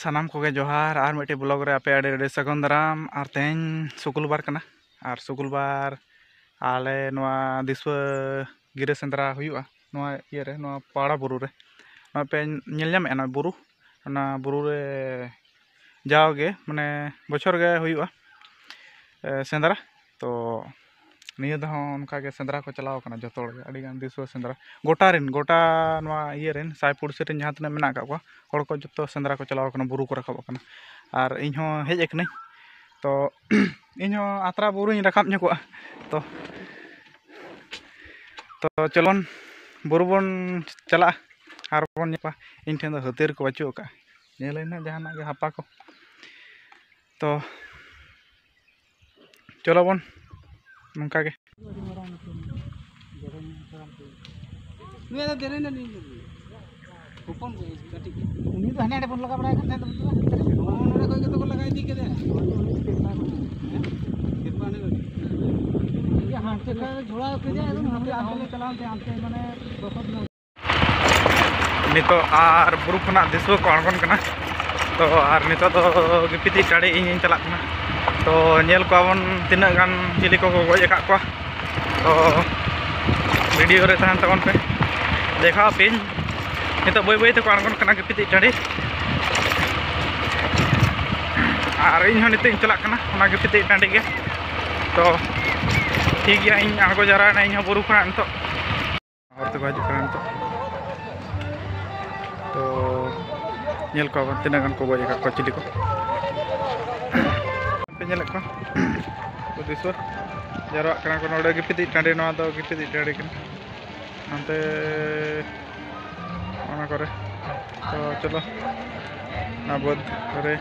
सानाम को जोहार और मिट्टी ब्लॉग रे आपे अड़े सगुन दाराम और तेन शुक्रवार कना और शुक्रवार आले नवा दिसवा गिरे सेंद्रा हुआ नवा ये रे नवा पाड़ा बुरु रे नवा पे नेल ᱧᱟᱢᱮᱜᱼᱟ ना बुरु ना बुरु रे जाओगे माने बछर गे हुआ सेंद्रा तो निया दह उनका के सेंद्रा को चलाव कना जतो अड़ी गान दिसवा सेंद्रा गोटा नवा ये रेन साई पुड़सी रेन जहां तना मेना का हड़ को जतो सेंद्रा को चलाव कना बुरु को रखाब कना और इन हो हेज एकनी तो इन हो आत्रा बुरुኝ रखाब ñकोa तो चलोन बुरु बन चला और बन ñपा इन ठेन हतेर को बचु का नेलेना जहाना के हापा को तो चलो बन नंका के नितो आर बुरु खना दिसवा को अणगोन कना तो आर नितो तो गिपिति टाड़ी इन चला कना तो नेल को बन तिना गान चिली को गज का तो वीडियो रे तहन तबन पे देखा पिन नितो बय बय तो अणगोन कना गिपिति टाड़ी और इन हो नितो चला कना ओना गिपिति टाड़ी के तो ठीक गया इन आगो जरा ना इन बुरु खना नितो और तो गज कना नितो तो नेल को तिना गान को गज का चिली को पेल को दिसवा जरा को नोड़े गिपिति टाँडी ना दो गिपिति टाँडी अंते करे तो चलो ना बोध करे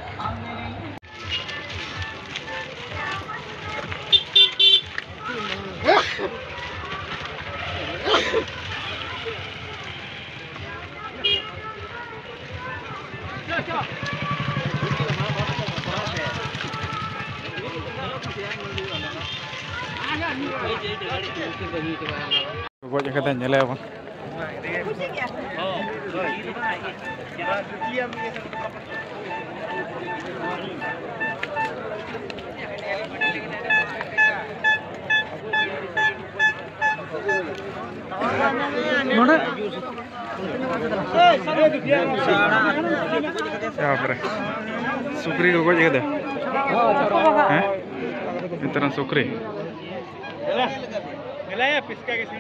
गज कते नेले बन सुक्री को गज कते हैं इतना सुक्री पिस्का के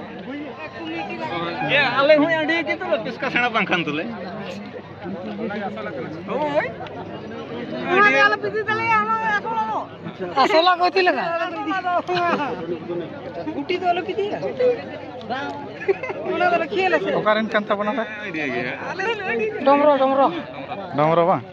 ये आले हुई अंडी के तो पिस्का सेना बांखान तुले ओय आले आले पिति तले आमा असला कोती लगा उटी तो आले पिति ओना तो खेल से ओकारन कांता बना था डमरो डमरो डमरो बा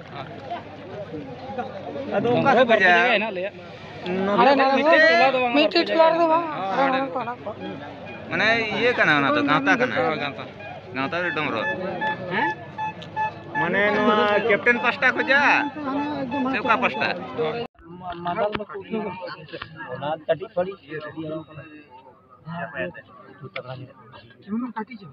अदो का से बजा है ना ले अरे ना मीठी टुला दो बा माने ये कना ना तो गांता कना गांता रे डमरो हैं माने नो कैप्टन पास्टा खोजा सेवका पास्टा मादल में कुछ ना तटी पड़ी काटी छ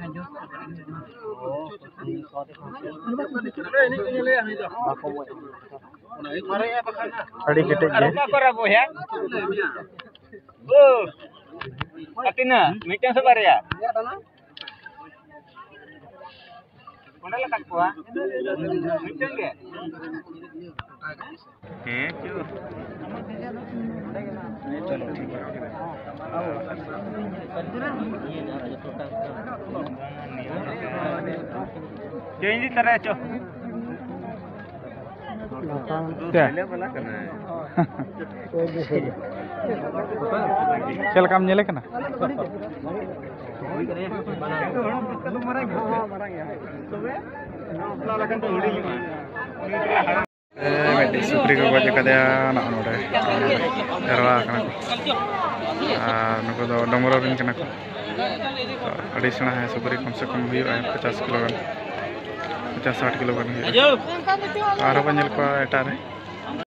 अड़ी केटे अरे का करा बो है ओ अतिना मीटिंग से बारे या कोंडा लगा कोआ मीटिंग के हैं क्यों चलो ठीक है चेंज तरह चो क्या चल काम नेले कना सुक्री को गज कदे ना नोडे जरवा कना नुको दो डमरो बिन कना को अड़ी सेना है सुक्री कम से कम हुई 50 किलो गान 50-60 किलो गान और बनेल को एटा रे